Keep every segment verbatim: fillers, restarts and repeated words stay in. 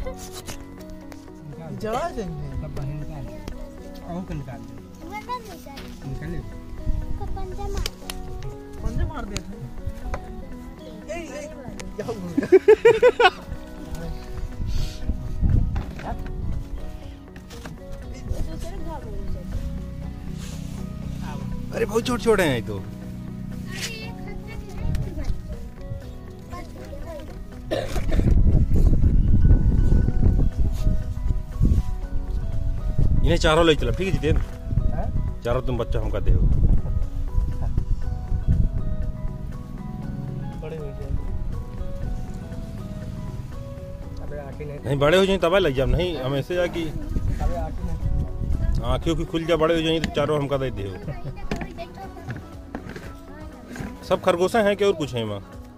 जवा जाएंगे सब बहन निकाल आओ के निकाल दे निकाले पंजा मार पंजा मार दे ए ए जाओ अरे बहुत छोटे छोटे हैं तो इन्हें चारों ले चला ठीक है जितेन चारों तुम बच्चा हमका दे बड़े हो जाए अबे आके नहीं नहीं बड़े हो जाए तब लग जाए नहीं हम ऐसे जा कि अबे आके नहीं आँखें की खुल जा बड़े हो जाए तो चारों हमका दे दे सब खरगोशा हैं कि और कुछ है माँ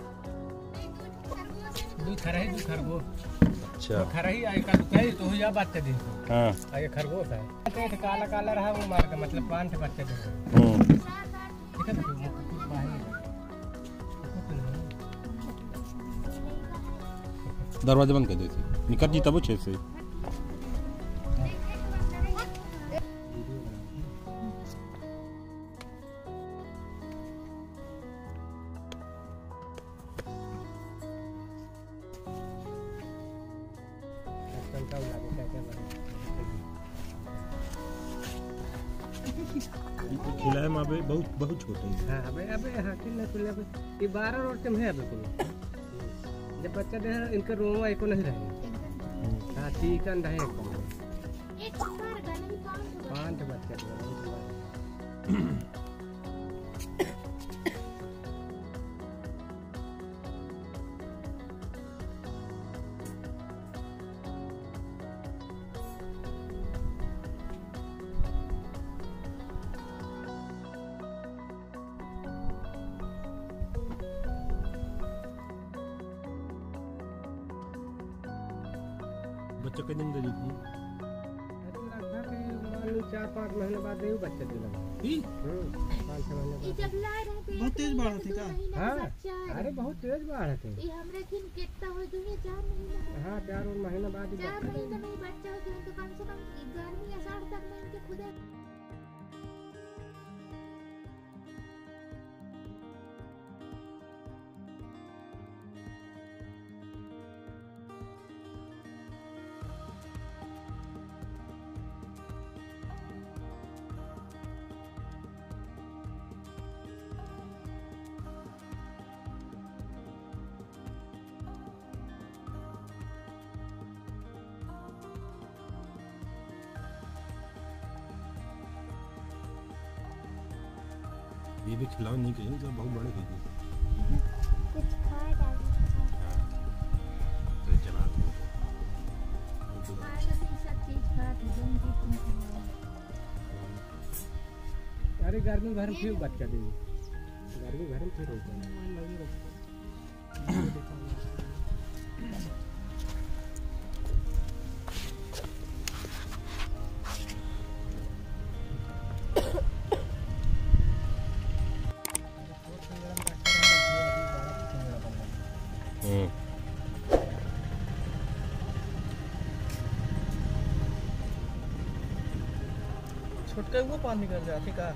दूध खा रही दूध खरगोश अच्छा खा रही आई का कहीं तो या बच्चे दे हाँ आगे खरगोश है पेट काला काला रहा वो मार का मतलब पांच से बच्चे दे हम्म ठीक है तो कुछ बाहर दरवाजा बंद कर देते निकट जी तब छे से खिलाए माँ बे बहुत बहुत छोटे हैं हाँ अबे अबे हाँ किल ना खुले अबे ये बारह रोड से है अबे को जब बच्चा दे इनका रूम आई को नहीं रहे हाँ चिकन रहे पांच बच्चे बच्चा के दिन दे दी चार पाँच महीने बाद यही बच्चे दिला पाँच छह महीने बाद बहुत तेज बाढ़ थी का हाँ अरे बहुत तेज बाढ़ थे ये हमरे खिन कितना हो दुनिया चार महीना हाँ चार और महीना बाद ही चार बच्चे महीना नहीं बच्चा हो तो कम से कम गर्मी या साढ़ तक में इनके खुदे ये भी खिलाओ नहीं कहीं तो बहुत बड़े हो गए कुछ खाए डाल तो चला दो खाए तो सब चीज खा के जम के तुम अरे गर्मी भर में फिर बच्चा दे गर्मी भर में फिर हो जाए छोटका वो पानी कर जाती का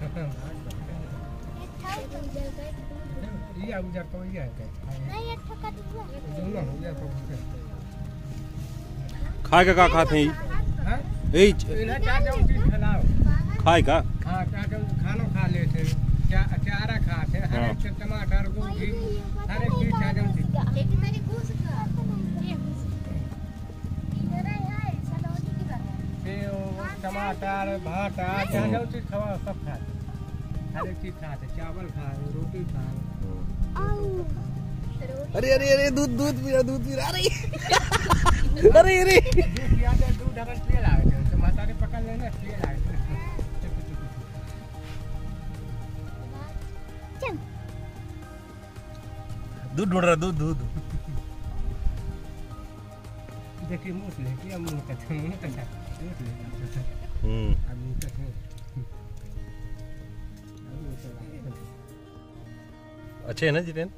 ये अब जब तो ये है नहीं एक ठका दूंगा दोनों हो गया तो खाए का का खाते हैं हां ए इन्हें क्या जो चीज खिलाओ खाए का हाँ क्या जो खाना खा लेते क्या चारा खाते हर एक टमाटर गोभी हर एक चीज क्या जो चीज लेकिन मेरी घूस का ये घूस इधर है सलोनी की बात सेव टमाटर भाटा जहाँ जो चीज खाओ सब खाते हर एक चीज खाते चावल खाए रोटी खाए अरे अरे अरे दूध दूध पी रहा दूध पी रहा अरे अरे अरे दूध पिया दे दूध ढकन पिए लागे तो मातारी पकड़ लेने पिए लागे चल दूध ढूंढ रहा दूध दूध देखिए मुँह ले किया मुँह का मुँह का मुँह ले हम्म अब मुँह का अच्छे है ना जितेन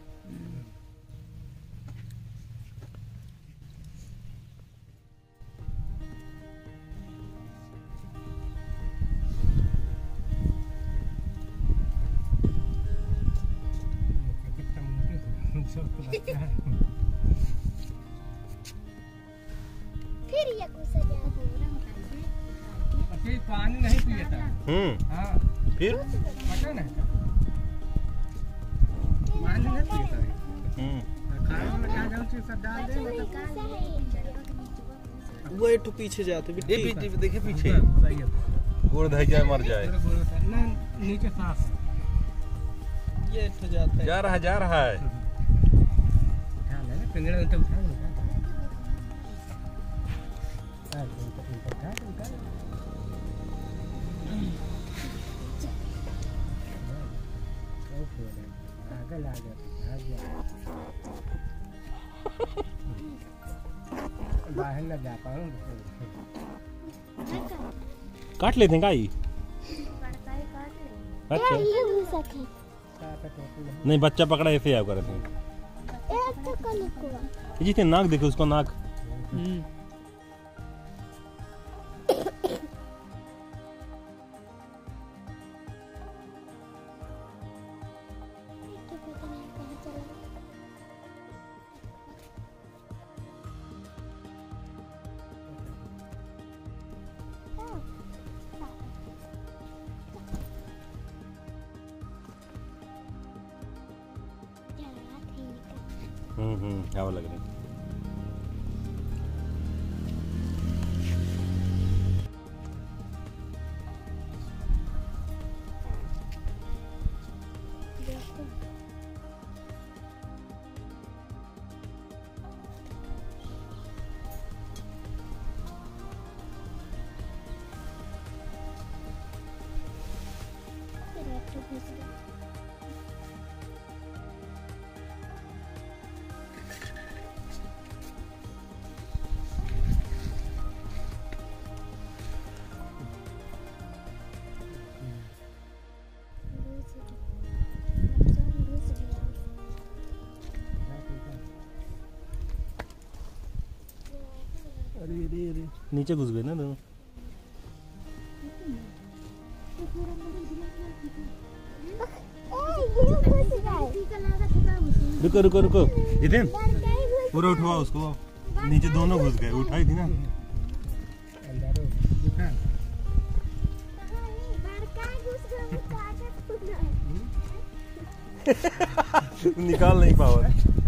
फिर ये घुस गया। अच्छा, ये पानी नहीं पीता। हम्म हाँ, फिर पता नहीं पानी नहीं पीता है। हम्म खाना में क्या जाऊँ चीज सब डाल दे। वो एक तो पीछे जाते भी ये पीछे देखे पीछे सही है। गोड़ धै जाए मर जाए। नहीं, नीचे साफ है। ये एक तो जाता है जा रहा है जा रहा है। उठा ले ना, पिंजरे में तो उठा ले, उठा ले। हाँ, उठा, उठा, उठा, उठा ले। ओके, आगे ला गया, आ गया। बाहर न जा पाऊँ। काट लेते हैं गाई। अच्छा ये घुसा है। नहीं बच्चा पकड़ा ऐसे आया करते हैं। एक तो कलिकुआ। जितने नाक देखे उसको नाक। तो पता नहीं कहाँ चला गया। हाँ, हाँ। चला ठीक है। हम्म हम्म हवा लग रही है। देखो। फिर एक तो घुस गया। घुस गया। बच्चा घुस गया। अरे अरे अरे नीचे घुस गए ना दोनों। रुको रुको रुको जितेन पूरा उठवा उसको। नीचे दोनों घुस गए। उठाई थी ना। अंदर उठा। निकाल नहीं पाओ।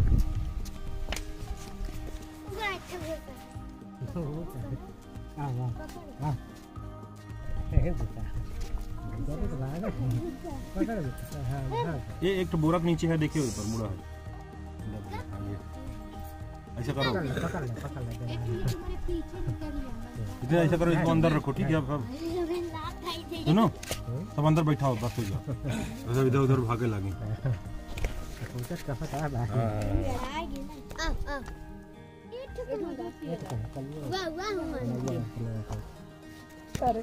हाँ, हाँ, हाँ। है बेटा। जब तो भागा। पकड़ बेटा। हाँ, हाँ। ये एक तो बोरा के नीचे है देखिए ऊपर मुड़ा है। हाँ, ये। ऐसा करो पकड़ ले, पकड़ ले, पकड़ ले। इतना ऐसा करो इसको अंदर रखो ठीक है अब अब सुनो सब अंदर बैठा हो बस हो जाओ। ऐसा इधर उधर भागे लगे। ऊँचा कहाँ कहाँ भागा। ये तो कहाँ कल ये। अरे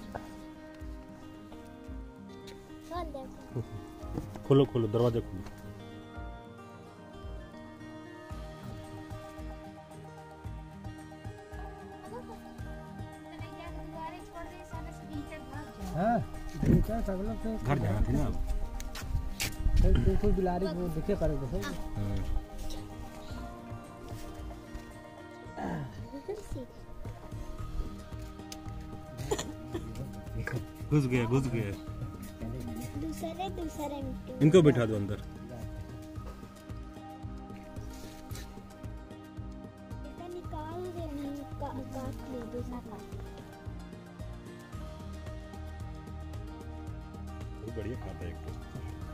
खोलो खोलो दरवाजा खोलो। हाँ, देखा सब लोग तो घर जाना थी ना अब। फिर बिल्कुल बिलारी वो दिखे पर देखो। घुस गया घुस गया। दूसरे दूसरे मिट्टी इनको बैठा दो अंदर। इसका निकाल दे नहीं का काट ले दूसरा काट। बढ़िया खाता है एक तो।